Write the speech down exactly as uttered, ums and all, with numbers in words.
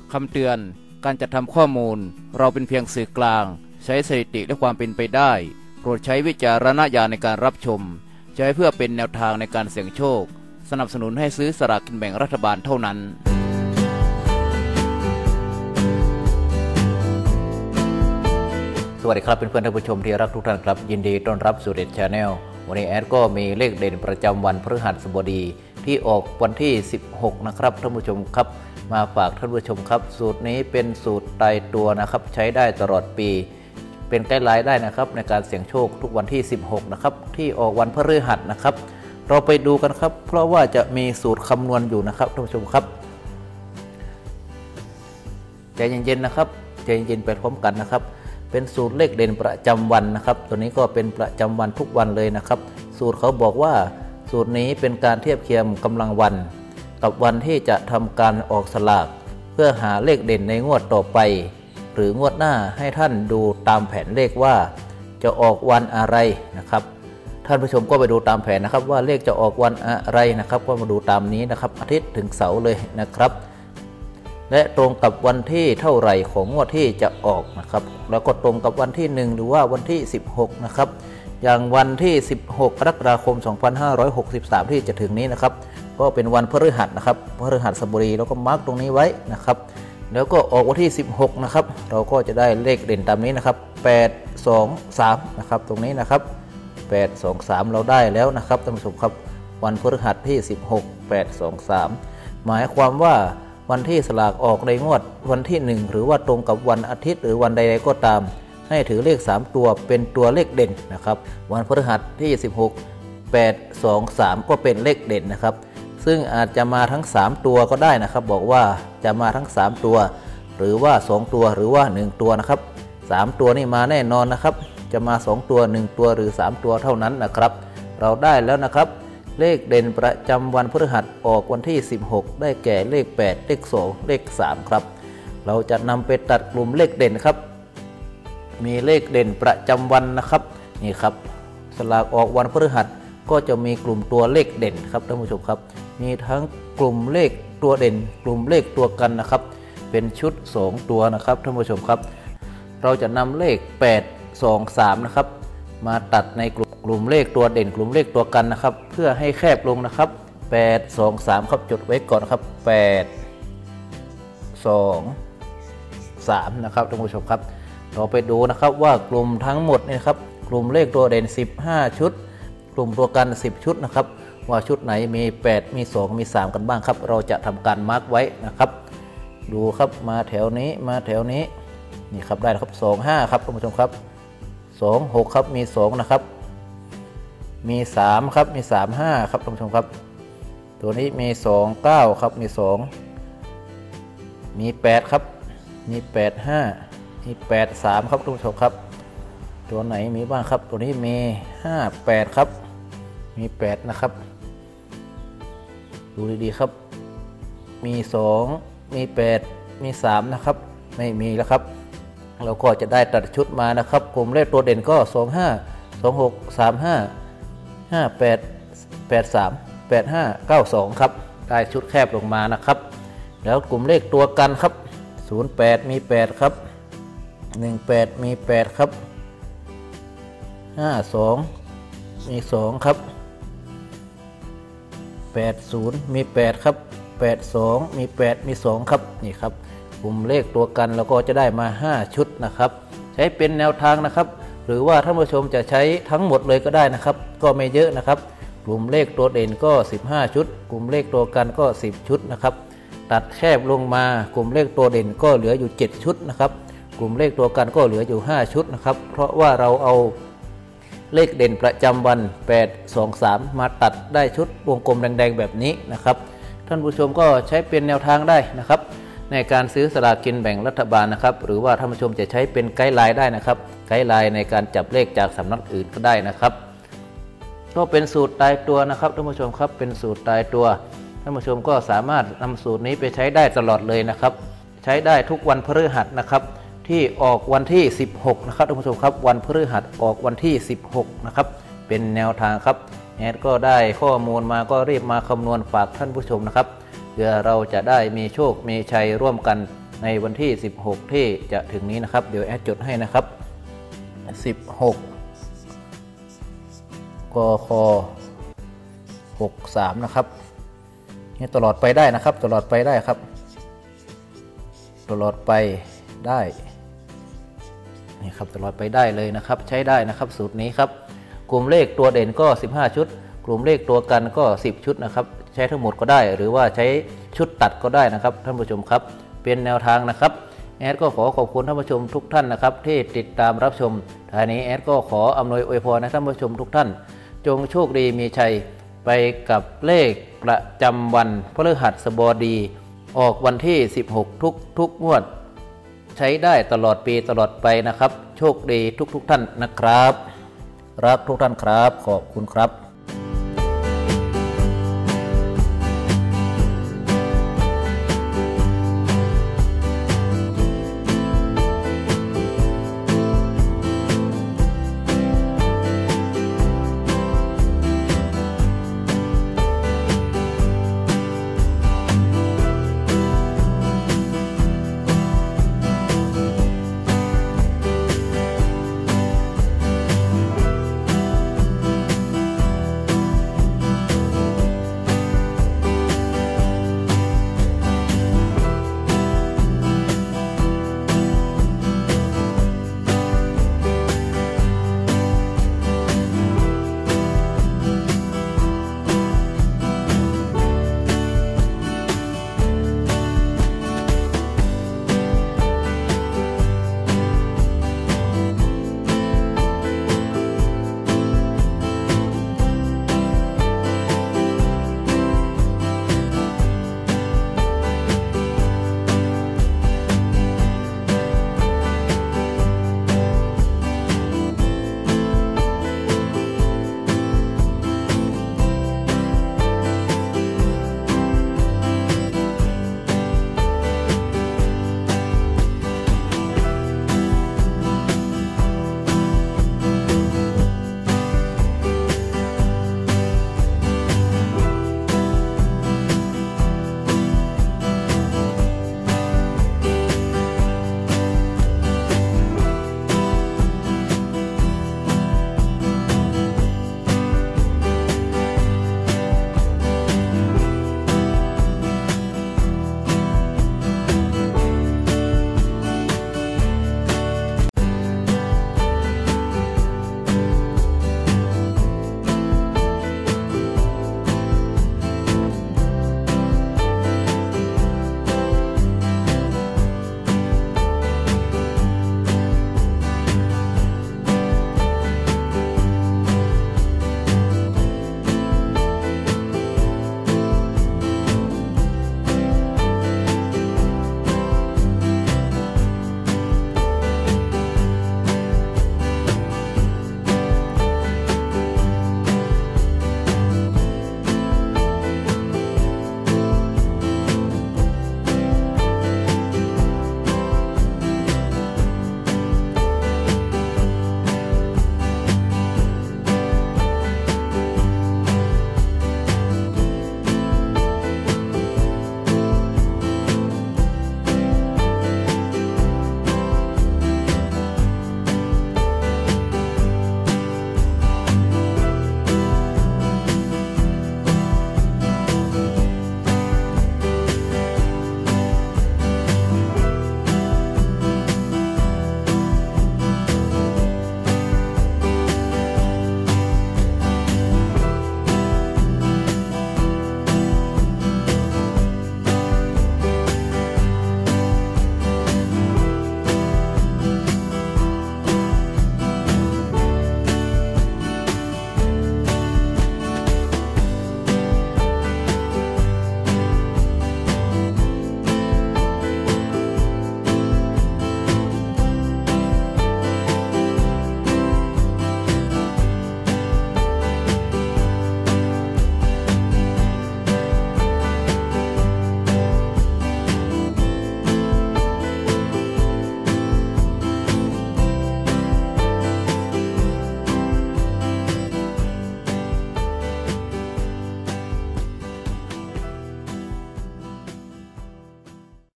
คำเตือนการจัดทำข้อมูลเราเป็นเพียงสื่อกลางใช้สถิติและความเป็นไปได้โปรดใช้วิจารณญาณในการรับชมใช้เพื่อเป็นแนวทางในการเสี่ยงโชคสนับสนุนให้ซื้อสลากกินแบ่งรัฐบาลเท่านั้นสวัสดีครับเพื่อนๆท่านผู้ชมที่รักทุกท่านครับยินดีต้อนรับสู่เด็ดชาแนลวันนี้แอดก็มีเลขเด่นประจำวันพฤหัสบดีที่ออกวันที่สิบหกนะครับท่านผู้ชมครับมาฝากท่านผู้ชมครับสูตรนี้เป็นสูตรตายตัวนะครับใช้ได้ตลอดปีเป็นไกด์ไลน์ได้นะครับในการเสี่ยงโชคทุกวันที่สิบหกนะครับที่ออกวันพฤหัสนะครับเราไปดูกันครับเพราะว่าจะมีสูตรคำนวณอยู่นะครับท่านผู้ชมครับใจเย็นๆนะครับใจเย็นๆไปพร้อมกันนะครับเป็นสูตรเลขเด่นประจำวันนะครับตัวนี้ก็เป็นประจำวันทุกวันเลยนะครับสูตรเขาบอกว่าสูตรนี้เป็นการเทียบเคียงกำลังวันกับวันที่จะทำการออกสลากเพื่อหาเลขเด่นในงวดต่อไปหรืองวดหน้าให้ท่านดูตามแผนเลขว่าจะออกวันอะไรนะครับท่านผู้ชมก็ไปดูตามแผนนะครับว่าเลขจะออกวันอะไรนะครับก็มาดูตามนี้นะครับอาทิตย์ถึงเสาร์เลยนะครับและตรงกับวันที่เท่าไหร่ของงวดที่จะออกนะครับแล้วก็ตรงกับวันที่หนึ่งหรือว่าวันที่สิบหกนะครับอย่างวันที่สิบหกกรกฎาคมสองพันห้าร้อยหกสิบสามที่จะถึงนี้นะครับก็เป็นวันพฤหัสนะครับพฤหัสบดีแล้วก็มาร์กตรงนี้ไว้นะครับแล้วก็ออกวันที่สิบหกนะครับเราก็จะได้เลขเด่นตามนี้นะครับแปด สอง สามนะครับตรงนี้นะครับแปด สอง สามเราได้แล้วนะครับท่านผู้ชมครับวันพฤหัสที่สิบหก แปด สอง สามหมายความว่าวันที่สลากออกในงวดวันที่หนึ่งหรือว่าตรงกับวันอาทิตย์หรือวันใดๆก็ตามให้ถือเลขสามตัวเป็นตัวเลขเด่นนะครับวันพฤหัสที่สิบหก แปด สอง สามก็เป็นเลขเด่นนะครับซึ่งอาจจะมาทั้งสามตัวก็ได้นะครับบอกว่าจะมาทั้งสามตัวหรือว่าสองตัวหรือว่าหนึ่งตัวนะครับสามตัวนี่มาแน่นอนนะครับจะมาสองตัวหนึ่งตัวหรือสามตัวเท่านั้นนะครับเราได้แล้วนะครับเลขเด่นประจำวันพฤหัสออกวันที่สิบหกได้แก่เลขแปดเลขสองเลขสามครับเราจะนำไปตัดกลุ่มเลขเด่นครับมีเลขเด่นประจำวันนะครับนี่ครับสลากออกวันพฤหัสก็จะมีกลุ่มตัวเลขเด่นครับท่านผู้ชมครับมีทั้งกลุ่มเลขตัวเด่นกลุ่มเลขตัวกันนะครับเป็นชุดสองตัวนะครับท่านผู้ชมครับเราจะนำเลขแปด สอง สามนะครับมาตัดในกลุ่มกลุ่มเลขตัวเด่นกลุ่มเลขตัวกันนะครับเพื่อให้แคบลงนะครับแปด สอง สามครับจดไว้ก่อนครับแปด สอง สามนะครับท่านผู้ชมครับเราไปดูนะครับว่ากลุ่มทั้งหมดนี่ครับกลุ่มเลขตัวเด่นสิบห้าชุดกลุ่มตัวกันสิบชุดนะครับว่าชุดไหนมีแปดมีสองมีสามกันบ้างครับเราจะทำการมาร์กไว้นะครับดูครับมาแถวนี้มาแถวนี้นี่ครับได้ครับสอง ห้าครับท่านผู้ชมครับสอง หกครับมีสองนะครับมีสามครับมีสาม ห้าครับท่านผู้ชมครับตัวนี้มีสอง เก้าครับมีสองมีแปดครับมีแปด ห้ามีแปด สามครับท่านผู้ชมครับตัวไหนมีบ้างครับตัวนี้มีห้า แปดครับมีแปดนะครับดูดีๆครับมีสองมีแปดมีสามนะครับไม่มีแล้วครับเราก็จะได้ตัดชุดมานะครับกลุ่มเลขตัวเด่นก็สอง ห้า สอง หก สาม ห้า ห้า แปด แปด สาม แปด ห้า เก้า สองครับได้ชุดแคบลงมานะครับแล้วกลุ่มเลขตัวกันครับศูนย์ แปดมีแปดครับหนึ่ง แปดมีแปดครับห้า สองมีสองครับแปด ศูนย์มีแปดครับแปด สองมีแปดมีสองครับนี่ครับกลุ่มเลขตัวกันแล้วก็จะได้มาห้าชุดนะครับใช้เป็นแนวทางนะครับหรือว่าท่านผู้ชมจะใช้ทั้งหมดเลยก็ได้นะครับก็ไม่เยอะนะครับกลุ่มเลขตัวเด่นก็สิบห้าชุดกลุ่มเลขตัวกันก็สิบชุดนะครับตัดแคบลงมากลุ่มเลขตัวเด่นก็เหลืออยู่เจ็ดชุดนะครับกลุ่มเลขตัวกันก็เหลืออยู่ห้าชุดนะครับเพราะว่าเราเอาเลขเด่นประจำวันแปด สอง สามมาตัดได้ชุดวงกลมแดงๆแบบนี้นะครับท่านผู้ชมก็ใช้เป็นแนวทางได้นะครับในการซื้อสลากกินแบ่งรัฐบาลนะครับหรือว่าท่านผู้ชมจะใช้เป็นไกด์ไลน์ได้นะครับไกด์ไลน์ในการจับเลขจากสำนักอื่นก็ได้นะครับก็เป็นสูตรตายตัวนะครับท่านผู้ชมครับเป็นสูตรตายตัวท่านผู้ชมก็สามารถนำสูตรนี้ไปใช้ได้ตลอดเลยนะครับใช้ได้ทุกวันพฤหัสนะครับที่ออกวันที่สิบหกนะครับท่านผู้ชมครับวันพฤหัสออกวันที่สิบหกนะครับเป็นแนวทางครับแอดก็ได้ข้อมูลมาก็รีบมาคำนวณฝากท่านผู้ชมนะครับเพื่อเราจะได้มีโชคมีชัยร่วมกันในวันที่สิบหกที่จะถึงนี้นะครับเดี๋ยวแอดจดให้นะครับสิบหกกคหกสามนะครับนี่ตลอดไปได้นะครับตลอดไปได้ครับตลอดไปได้นี่ครับตลอดไปได้เลยนะครับใช้ได้นะครับสูตรนี้ครับกลุ่มเลขตัวเด่นก็สิบห้าชุดกลุ่มเลขตัวกันก็สิบชุดนะครับใช้ทั้งหมดก็ได้หรือว่าใช้ชุดตัดก็ได้นะครับท่านผู้ชมครับเป็นแนวทางนะครับแอดก็ขอขอบคุณท่านผู้ชมทุกท่านนะครับที่ติดตามรับชมท้ายนี้แอดก็ขออำนวยอวยพรให้ท่านผู้ชมทุกท่านจงโชคดีมีชัยไปกับเลขประจำวันพฤหัสบดีออกวันที่สิบหกทุกทุกงวดใช้ได้ตลอดปีตลอดไปนะครับโชคดีทุกๆท่านนะครับรักทุกท่านครับขอบคุณครับ